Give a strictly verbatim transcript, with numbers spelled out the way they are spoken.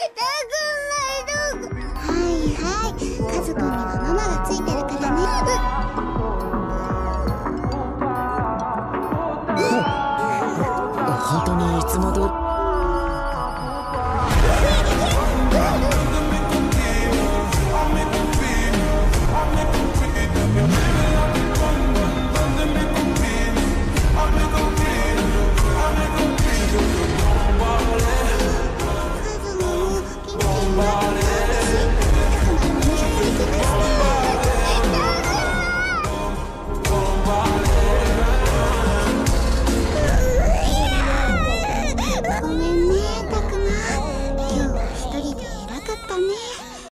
はいはい、カズくんにはママがついてるからね。 本当にいつも通り。